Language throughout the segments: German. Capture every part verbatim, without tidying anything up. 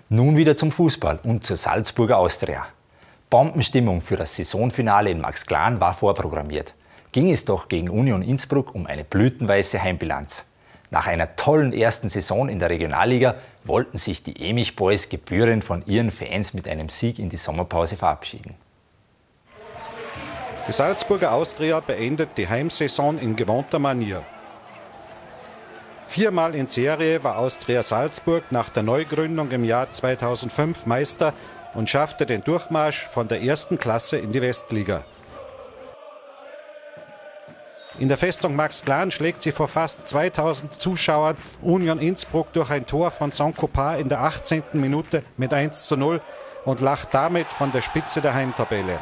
Nun wieder zum Fußball und zur Salzburger Austria. Bombenstimmung für das Saisonfinale in Maxglan war vorprogrammiert. Ging es doch gegen Union Innsbruck um eine blütenweiße Heimbilanz. Nach einer tollen ersten Saison in der Regionalliga wollten sich die Emich Boys gebührend von ihren Fans mit einem Sieg in die Sommerpause verabschieden. Die Salzburger Austria beendet die Heimsaison in gewohnter Manier. Viermal in Serie war Austria Salzburg nach der Neugründung im Jahr zweitausendfünf Meister und schaffte den Durchmarsch von der ersten Klasse in die Westliga. In der Festung Maxglan schlägt sie vor fast zweitausend Zuschauern Union Innsbruck durch ein Tor von Sonkopar in der achtzehnten Minute mit eins zu null und lacht damit von der Spitze der Heimtabelle.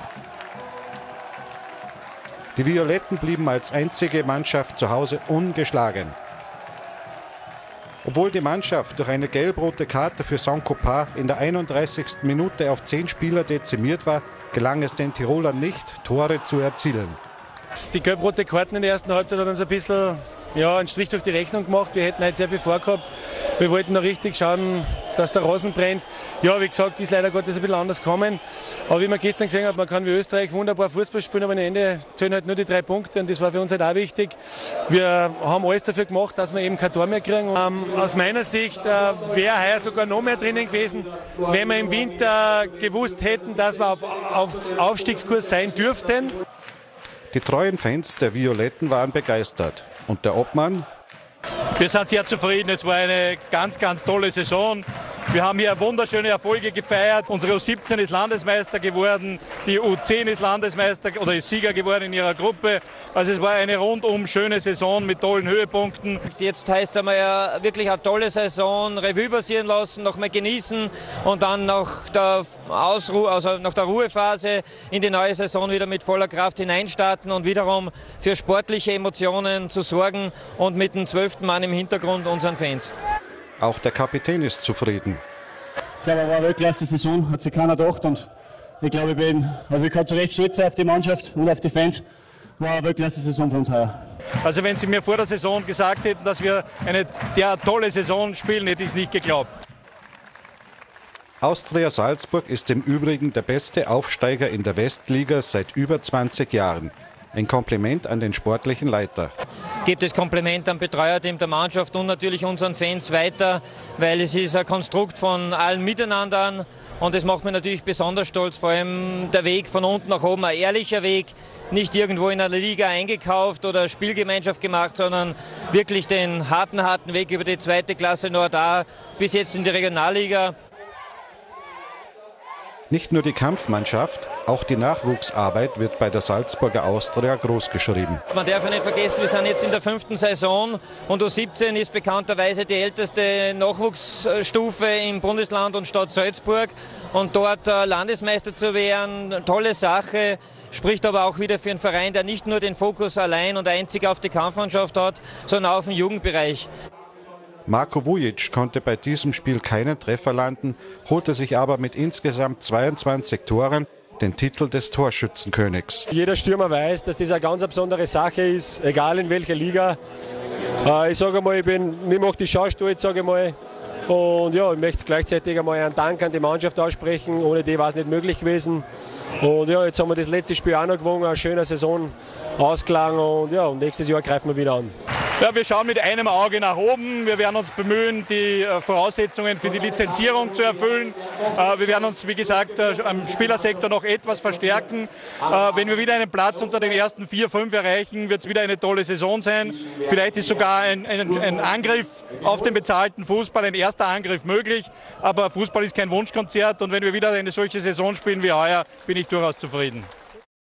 Die Violetten blieben als einzige Mannschaft zu Hause ungeschlagen. Obwohl die Mannschaft durch eine gelb-rote Karte für Sonkopar in der einunddreißigsten Minute auf zehn Spieler dezimiert war, gelang es den Tirolern nicht, Tore zu erzielen. Die gelb-rote Karten in der ersten Halbzeit hat uns ein bisschen ja, einen Strich durch die Rechnung gemacht. Wir hätten heute sehr viel vorgehabt. Wir wollten noch richtig schauen, dass der Rasen brennt. Ja, wie gesagt, ist leider Gottes ein bisschen anders gekommen. Aber wie man gestern gesehen hat, man kann wie Österreich wunderbar Fußball spielen, aber am Ende zählen halt nur die drei Punkte und das war für uns halt auch wichtig. Wir haben alles dafür gemacht, dass wir eben kein Tor mehr kriegen. Ähm, aus meiner Sicht äh, wäre heuer sogar noch mehr drinnen gewesen, wenn wir im Winter gewusst hätten, dass wir auf, auf Aufstiegskurs sein dürften. Die treuen Fans der Violetten waren begeistert. Und der Obmann? Wir sind sehr zufrieden. Es war eine ganz, ganz tolle Saison. Wir haben hier wunderschöne Erfolge gefeiert. Unsere U siebzehn ist Landesmeister geworden, die U zehn ist Landesmeister oder ist Sieger geworden in ihrer Gruppe. Also es war eine rundum schöne Saison mit tollen Höhepunkten. Jetzt heißt es einmal ja wirklich eine tolle Saison, Revue passieren lassen, noch mal genießen und dann nach der Ausruhe, also nach der Ruhephase in die neue Saison wieder mit voller Kraft hineinstarten und wiederum für sportliche Emotionen zu sorgen und mit dem zwölften Mann im Hintergrund unseren Fans. Auch der Kapitän ist zufrieden. Ich glaube, es war eine Weltklasse-Saison, hat sich keiner gedacht. Und ich glaube, ich bin, also ich kann zu Recht stolz sein auf die Mannschaft und auf die Fans. War eine Weltklasse-Saison für uns heuer. Also wenn Sie mir vor der Saison gesagt hätten, dass wir eine der tolle Saison spielen, hätte ich es nicht geglaubt. Austria Salzburg ist im Übrigen der beste Aufsteiger in der Westliga seit über zwanzig Jahren. Ein Kompliment an den sportlichen Leiter. Gibt es Kompliment am Betreuerteam der Mannschaft und natürlich unseren Fans weiter, weil es ist ein Konstrukt von allen Miteinander und das macht mich natürlich besonders stolz, vor allem der Weg von unten nach oben, ein ehrlicher Weg, nicht irgendwo in einer Liga eingekauft oder Spielgemeinschaft gemacht, sondern wirklich den harten, harten Weg über die zweite Klasse Nord A bis jetzt in die Regionalliga. Nicht nur die Kampfmannschaft, auch die Nachwuchsarbeit wird bei der Salzburger Austria großgeschrieben. Man darf ja nicht vergessen, wir sind jetzt in der fünften Saison und U siebzehn ist bekannterweise die älteste Nachwuchsstufe im Bundesland und Stadt Salzburg. Und dort Landesmeister zu werden, tolle Sache, spricht aber auch wieder für einen Verein, der nicht nur den Fokus allein und einzig auf die Kampfmannschaft hat, sondern auch im Jugendbereich. Marko Vujic konnte bei diesem Spiel keinen Treffer landen, holte sich aber mit insgesamt zweiundzwanzig Toren den Titel des Torschützenkönigs. Jeder Stürmer weiß, dass das eine ganz besondere Sache ist, egal in welcher Liga. Äh, ich sage mal, ich bin, mir macht die Schau stolz, sage ich mal. Und ja, ich möchte gleichzeitig einmal einen Dank an die Mannschaft aussprechen. Ohne die war es nicht möglich gewesen. Und ja, jetzt haben wir das letzte Spiel auch noch gewonnen, eine schöne Saison ausgelangt und ja, und nächstes Jahr greifen wir wieder an. Ja, wir schauen mit einem Auge nach oben. Wir werden uns bemühen, die Voraussetzungen für die Lizenzierung zu erfüllen. Wir werden uns, wie gesagt, am Spielersektor noch etwas verstärken. Wenn wir wieder einen Platz unter den ersten vier, fünf erreichen, wird es wieder eine tolle Saison sein. Vielleicht ist sogar ein, ein, ein Angriff auf den bezahlten Fußball, ein erster Angriff möglich. Aber Fußball ist kein Wunschkonzert und wenn wir wieder eine solche Saison spielen wie heuer, bin ich durchaus zufrieden.